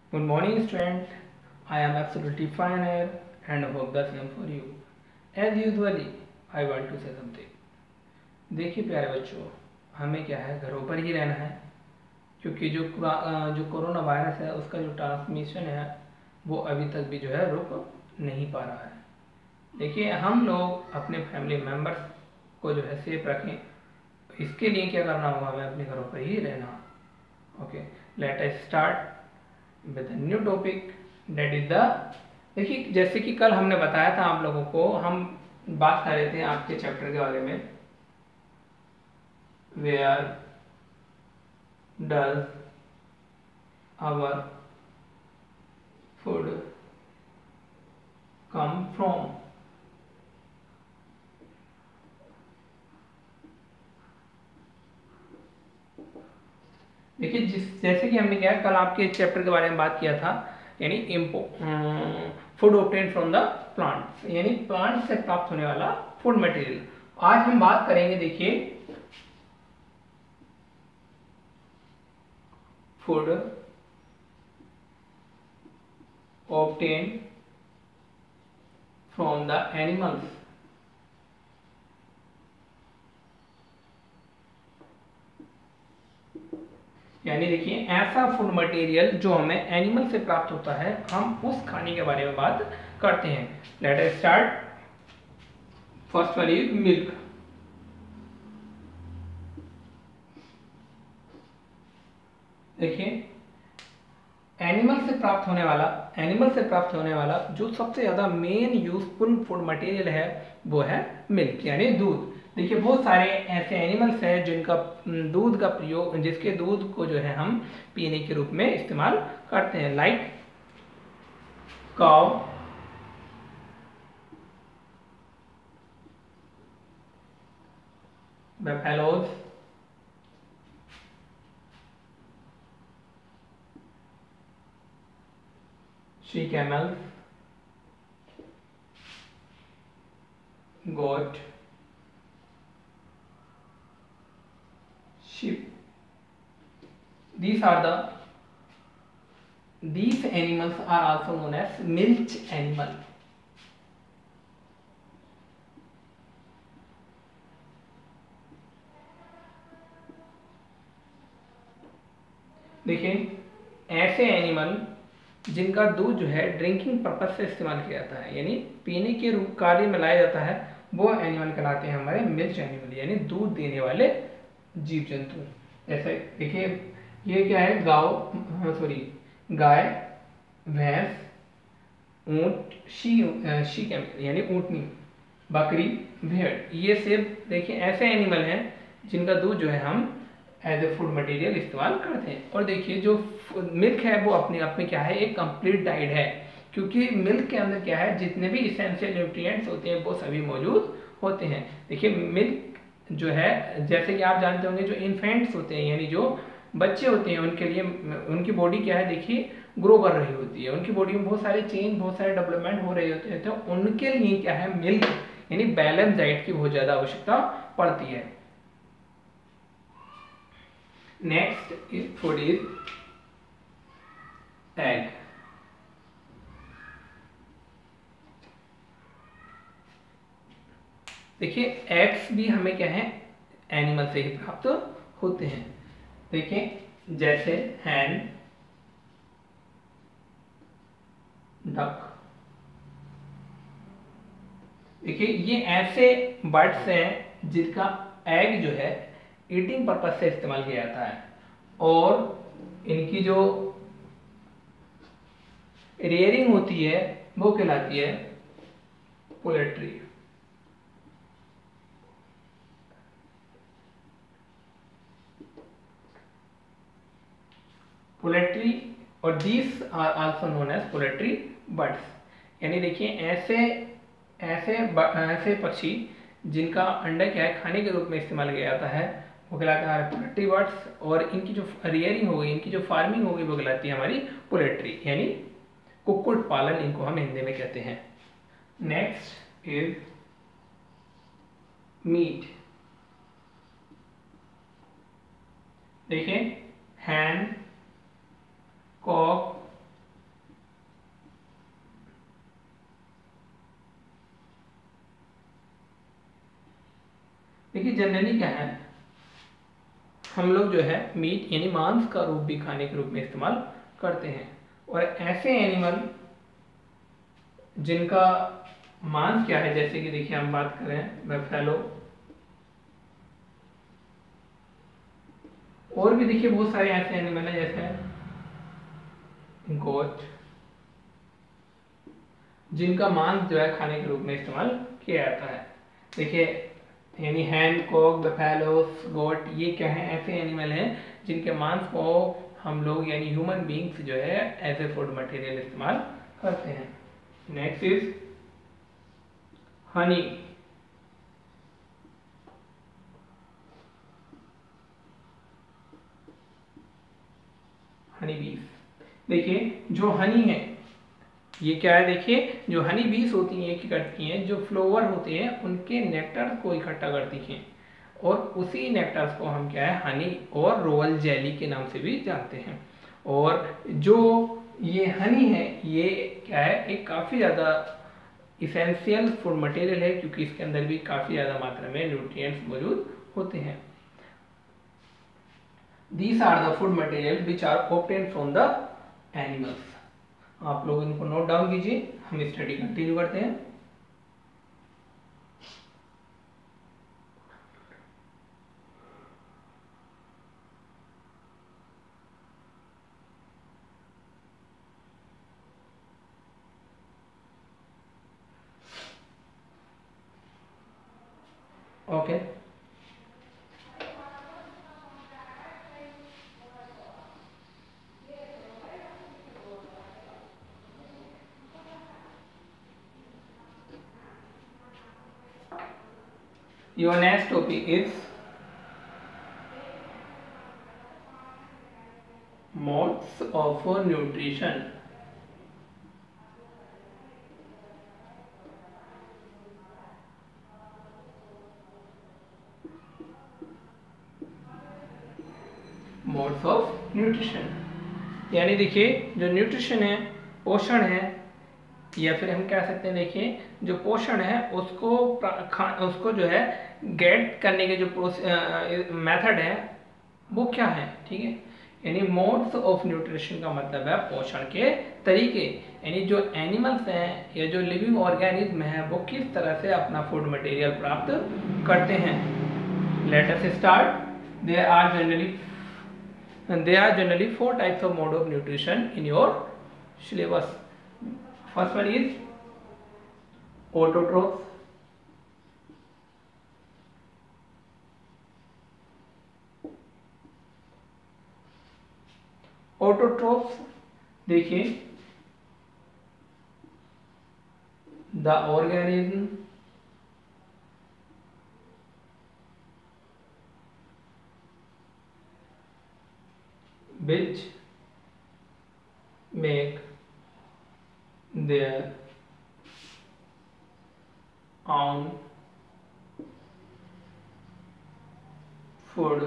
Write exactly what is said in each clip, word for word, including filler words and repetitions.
Good morning, student. I am absolutely fine here and hope the same for you. As usually, I want to say something. देखिए प्यारे बच्चों, हमें क्या है घरों पर ही रहना है क्योंकि जो जो कोरोना वायरस है उसका जो ट्रांसमिशन है वो अभी तक भी जो है रुक नहीं पा रहा है। देखिए हम लोग अपने फैमिली मेम्बर्स को जो है सेफ रखें, इसके लिए क्या करना होगा, हमें अपने घरों पर ही रहना। Okay, let us start with new topic that is the. देखिए जैसे कि कल हमने बताया था आप लोगों को, हम बात कर रहे थे आपके चैप्टर के बारे में, where does our food come from. देखिए जिस जैसे कि हमने क्या कल आपके चैप्टर के बारे में बात किया था, यानी इम्पो food obtain from the plant, यानी प्लांट से प्राप्त होने वाला फूड मटेरियल। आज हम बात करेंगे, देखिए food obtain from the animals. यानी देखिए ऐसा फूड मटेरियल जो हमें एनिमल से प्राप्त होता है, हम उस खाने के बारे में बात करते हैं। Let us start. First one is milk. देखिए एनिमल से प्राप्त होने वाला एनिमल से प्राप्त होने वाला जो सबसे ज्यादा मेन यूजफुल फूड मटेरियल है वो है मिल्क, यानी दूध। देखिए बहुत सारे ऐसे एनिमल्स हैं जिनका दूध का प्रयोग जिसके दूध को जो है हम पीने के रूप में इस्तेमाल करते हैं, like cow, buffaloes, she camels, goat, sheep. These are the these animals are also known as milch animal. देखिए ऐसे एनिमल जिनका दूध जो है ड्रिंकिंग पर्पज से इस्तेमाल किया जाता है, यानी पीने के रूप कार्य में लाया जाता है, वो एनिमल कहलाते हैं हमारे मिल्च एनिमल, यानी दूध देने वाले जीव जंतु। जैसे देखिए ये क्या है, गांव सॉरी गाय, भैंस, ऊंट, शी शी कैमल यानी ऊंटनी, बकरी, भेड़, ये सब देखिए ऐसे एनिमल हैं जिनका दूध जो है हम एज ए फूड मटेरियल इस्तेमाल करते हैं। और देखिए जो मिल्क है वो अपने आप में क्या है, एक कंप्लीट डाइट है, क्योंकि मिल्क के अंदर क्या है, जितने भी इसेंशियल न्यूट्रिएंट्स होते हैं वो सभी मौजूद होते हैं। देखिए मिल्क जो है, जैसे कि आप जानते होंगे, जो इन्फेंट्स होते हैं यानी जो बच्चे होते हैं, उनके लिए उनकी बॉडी क्या है, देखिए ग्रो कर रही होती है, उनकी बॉडी में बहुत सारे चेंज बहुत सारे डेवलपमेंट हो रहे होते हैं, तो उनके लिए क्या है, मिल्क यानी बैलेंस डाइट की बहुत ज़्यादा आवश्यकता पड़ती है। Next is food is egg. देखिए एग्स भी हमें क्या है, एनिमल से ही प्राप्त होते हैं। देखिए जैसे हैन, डक। देखिए ये ऐसे बर्ड्स हैं जिनका एग जो है ईटिंग पर्पज से इस्तेमाल किया जाता है, और इनकी जो रेयरिंग होती है वो कहलाती है पोल्ट्री। पोल्ट्री और these are also known as poultry birds, यानी देखिए ऐसे ऐसे ऐसे पक्षी जिनका अंडा क्या है खाने के रूप में इस्तेमाल किया जाता है वो कहलाता है पोल्ट्री बर्ड्स, और इनकी जो रियरिंग होगी, इनकी जो फार्मिंग होगी वो कहलाती है हमारी पोल्ट्री, यानी कुक्कुट पालन इनको हम हिंदी में कहते हैं। Next is meat. देखिए हैन, कॉक, जनरली क्या है, हम लोग जो है मीट यानी मांस का रूप भी खाने के रूप में इस्तेमाल करते हैं। और ऐसे एनिमल जिनका मांस क्या है, जैसे कि देखिए हम बात करें बफेलो, और भी देखिए बहुत सारे ऐसे एनिमल हैं जैसे गोट, जिनका मांस जो है खाने के रूप में इस्तेमाल किया जाता है। देखिए यानी हैन, कॉक, बफेलोस, गोट, ये क्या है, ऐसे एनिमल हैं जिनके मांस को हम लोग यानी ह्यूमन बींग्स जो है एज ए फूड मटेरियल इस्तेमाल करते हैं। Next is Honey. हनी बीस, देखिए जो हनी है ये क्या है, देखिए जो हनी बीस होती हैं क्या करती हैं, जो फ्लावर होते हैं उनके नेक्टर को इकट्ठा करती हैं, और उसी नेक्टर्स को हम क्या है हनी और रोयल जेली के नाम से भी जानते हैं। और जो ये हनी है ये क्या है, एक काफ़ी ज़्यादा इसेंशियल फूड मटेरियल है, क्योंकि इसके अंदर भी काफ़ी ज़्यादा मात्रा में न्यूट्रिएंट्स मौजूद होते हैं। These are the food materials which are obtained from the animals. आप लोग इनको नोट डाउन कीजिए, हम स्टडी कंटिन्यू करते हैं। Okay okay. Your next topic is modes of nutrition. Modes of nutrition, यानी देखिए जो न्यूट्रिशन है, पोषण है, या फिर हम कह सकते हैं देखिए जो पोषण है उसको उसको जो है गेट करने के जो मेथड है वो क्या है, ठीक है। यानी मोड्स ऑफ न्यूट्रिशन का मतलब है पोषण के तरीके, यानी जो एनिमल्स हैं या जो लिविंग ऑर्गेनिज्म है वो किस तरह से अपना फूड मटेरियल प्राप्त करते हैं। Let us start. There are generally there are generally four types of mode of nutrition in your syllabus. First one is autotrophs, autotrophs देखिए the organism which make their own food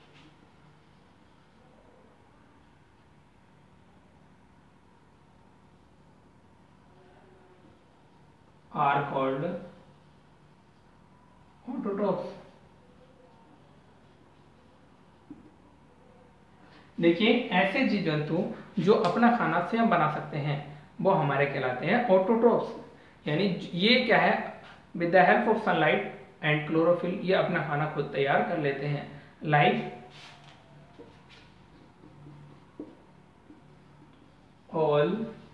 are called autotrophs। देखिए ऐसे जीव जंतु जो अपना खाना स्वयं बना सकते हैं वो हमारे कहलाते हैं ऑटोट्रोफ्स। यानी ये क्या है, with the help of sunlight and chlorophyll ये अपना खाना खुद तैयार कर लेते हैं। लाइक ऑल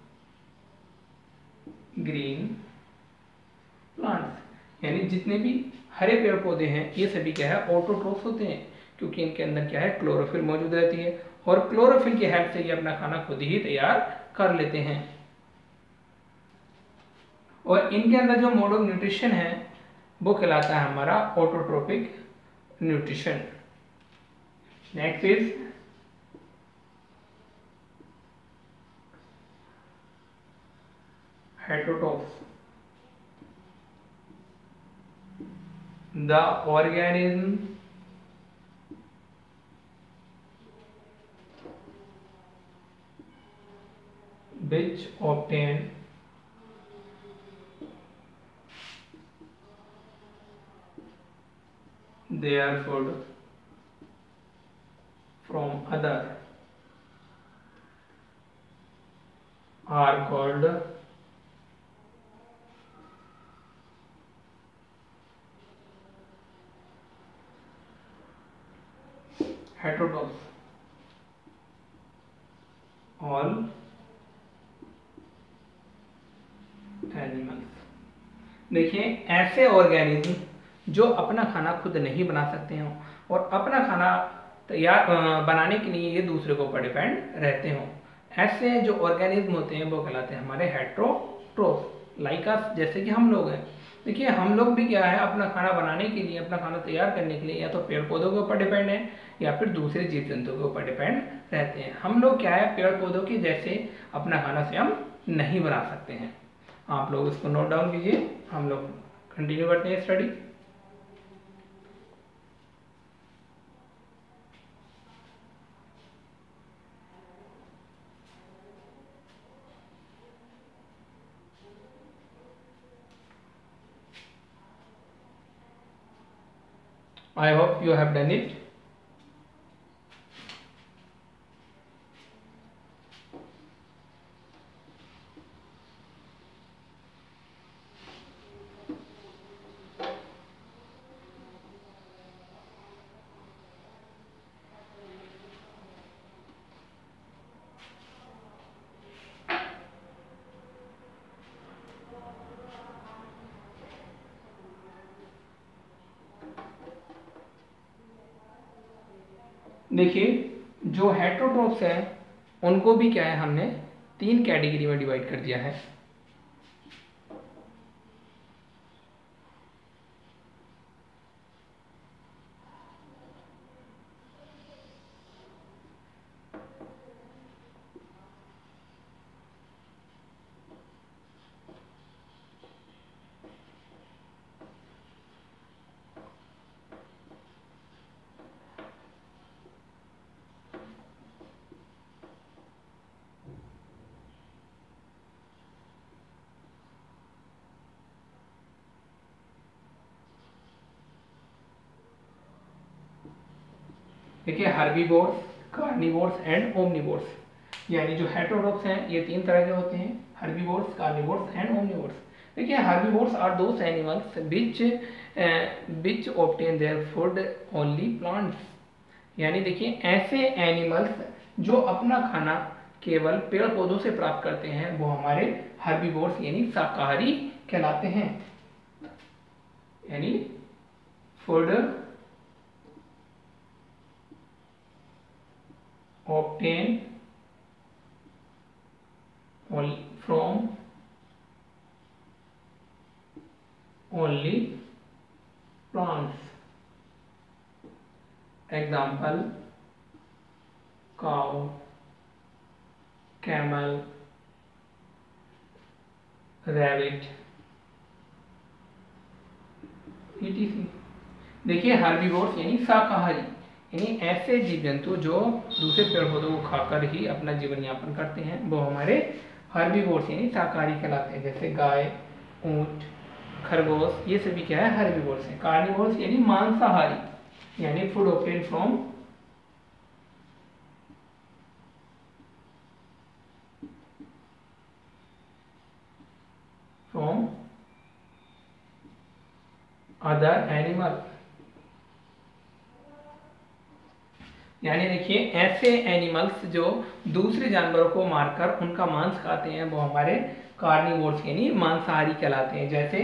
ग्रीन प्लांट्स, यानी जितने भी हरे पेड़ पौधे हैं ये सभी क्या है ऑटोट्रोफ्स होते हैं, क्योंकि इनके अंदर क्या है क्लोरोफिल मौजूद रहती है, और क्लोरोफिल की हेल्प से ये अपना खाना खुद ही तैयार कर लेते हैं। और इनके अंदर जो मोड ऑफ न्यूट्रिशन है वो कहलाता है हमारा autotrophic nutrition. Next is heterotrophs, the organism which obtain their food from other are called heterotrophs. All animals. देखिए, ऐसे ऑर्गेनिज्म जो अपना खाना खुद नहीं बना सकते हों और अपना खाना तैयार बनाने के लिए ये दूसरे के ऊपर डिपेंड रहते हों, ऐसे जो ऑर्गेनिज्म होते हैं वो कहलाते हैं हमारे हेट्रोट्रोफ। लाइक अस, जैसे कि हम लोग हैं। देखिए, हम लोग भी क्या है, अपना खाना बनाने के लिए, अपना खाना तैयार करने के लिए या तो पेड़ पौधों के ऊपर डिपेंड है या फिर दूसरे जीव जंतुओं के ऊपर डिपेंड रहते हैं। हम लोग क्या है, पेड़ पौधों के जैसे अपना खाना स्वयं नहीं बना सकते हैं। आप लोग इसको नोट डाउन कीजिए, हम लोग कंटिन्यू करते हैं study. I hope you have done it. देखिए, जो हेट्रोट्रोफ्स हैं उनको भी क्या है, हमने तीन कैटेगरी में डिवाइड कर दिया है। देखिए, हर्बीवोर्स, कार्निवोर्स एंड ओमनिवोर्स। यानी जो हेट्रोट्रोफ्स हैं ये तीन तरह के होते हैं, हर्बीवोर्स, कार्निवोर्स एंड ओमनिवोर्स। देखिए, herbivores are those animals which which obtain their food only plants. यानी देखिए, ऐसे एनिमल्स जो अपना खाना केवल पेड़ पौधों से प्राप्त करते हैं वो हमारे हर्बीवोर्स यानी शाकाहारी कहलाते हैं। यानी food obtained from only plants. Example: cow, camel, rabbit, et cetera। देखिए, हर्बीवोर्स यानी शाकाहारी, यानी ऐसे जीव जंतु जो दूसरे पेड़ पौधों को खाकर ही अपना जीवन यापन करते हैं वो हमारे हर्बीवोर्स यानी शाकाहारी कहलाते हैं। जैसे गाय, ऊंट, खरगोश, ये सभी क्या है, हर्बीवोर्स हैं। कार्निवोर्स यानी मांसाहारी, यानी food obtain from from other animal. यानी देखिए, ऐसे एनिमल्स जो दूसरे जानवरों को मारकर उनका मांस खाते हैं वो हमारे कार्निवोर्स यानी मांसाहारी कहलाते हैं। जैसे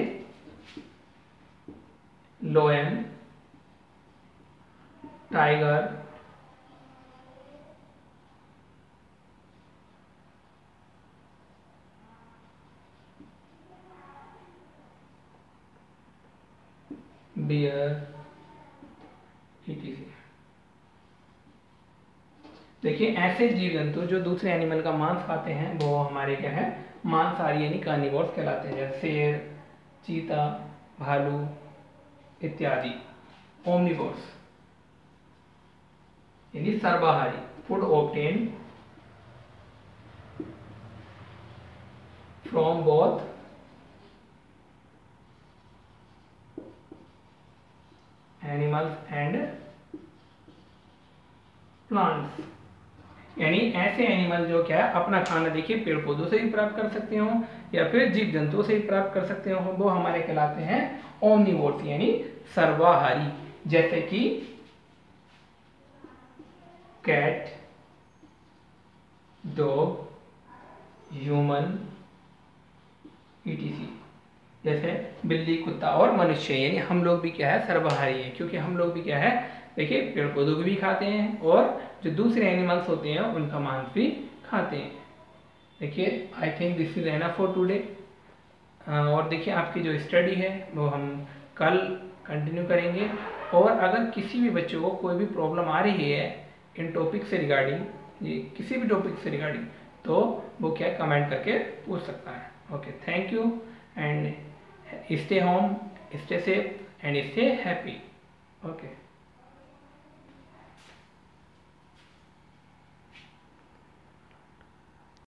लोयन, टाइगर, बियर, इटीसी। देखिए, ऐसे जीव जंतु जो दूसरे एनिमल का मांस खाते हैं वो हमारे क्या है, मांसाहारी यानी कार्निवोर्स कहलाते हैं। जैसे शेर, चीता, भालू इत्यादि। ओमनिवोर्स यानी सर्वाहारी, food obtain from both animals and plants, यानी ऐसे एनिमल जो क्या है अपना खाना देखिए पेड़ पौधों से भी प्राप्त कर सकते हो या फिर जीव जंतुओं से भी प्राप्त कर सकते हो, वो हमारे कहलाते हैं ओमनिवोर्स यानी सर्वाहारी, जैसे कि कैट, डॉग, ह्यूमन, ईटीसी, जैसे बिल्ली, कुत्ता और मनुष्य, यानी हम लोग भी क्या है सर्वाहारी है, क्योंकि हम लोग भी क्या है देखिए पेड़ पौधों को भी खाते हैं और जो दूसरे एनिमल्स होते हैं उनका मांस भी खाते हैं। देखिए I think this is enough for today. और देखिए आपकी जो स्टडी है वो हम कल कंटिन्यू करेंगे, और अगर किसी भी बच्चे को कोई भी प्रॉब्लम आ रही है इन टॉपिक से रिगार्डिंग, ये किसी भी टॉपिक से रिगार्डिंग, तो वो क्या कमेंट करके पूछ सकता है। Okay, thank you and stay home, stay safe and stay happy. Okay.